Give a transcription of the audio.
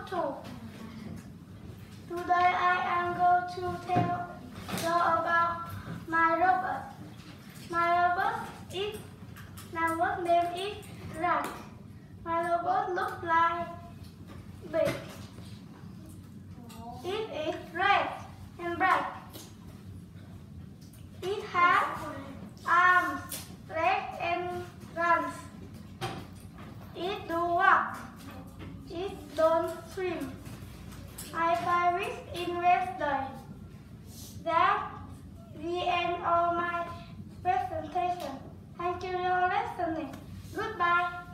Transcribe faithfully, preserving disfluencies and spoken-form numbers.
two. Today I am going to tell you about my robot. My robot is number name is Rat. My robot looks like big. It is red and black. It has arms, legs and runs. It do walk. It don't swim. I buy this in Wednesday. That's the end of my presentation. Thank you for listening. Goodbye.